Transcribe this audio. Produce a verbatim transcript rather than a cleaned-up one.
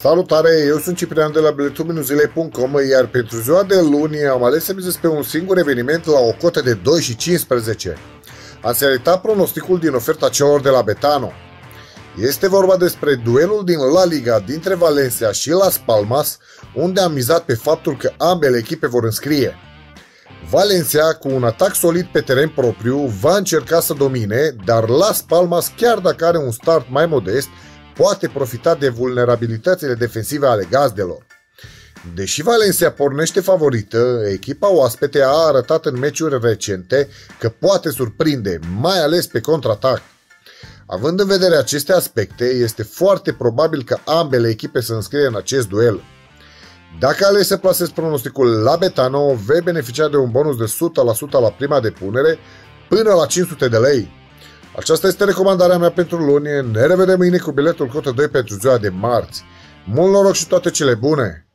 Salutare, eu sunt Ciprian de la biletul minus zilei punct com, iar pentru ziua de luni am ales să mizez pe un singur eveniment la o cotă de doi și cincisprezece. Am selectat pronosticul din oferta celor de la Betano. Este vorba despre duelul din La Liga dintre Valencia și Las Palmas, unde am mizat pe faptul că ambele echipe vor înscrie. Valencia, cu un atac solid pe teren propriu, va încerca să domine, dar Las Palmas, chiar dacă are un start mai modest, poate profita de vulnerabilitățile defensive ale gazdelor. Deși Valencia pornește favorită, echipa oaspete a arătat în meciuri recente că poate surprinde, mai ales pe contraatac. Având în vedere aceste aspecte, este foarte probabil că ambele echipe să înscrie în acest duel. Dacă alegi să plasezi pronosticul la Betano, vei beneficia de un bonus de o sută la sută la prima depunere până la cinci sute de lei. Aceasta este recomandarea mea pentru luni. Ne revedem mâine cu biletul cotă doi pentru ziua de marți. Mult noroc și toate cele bune!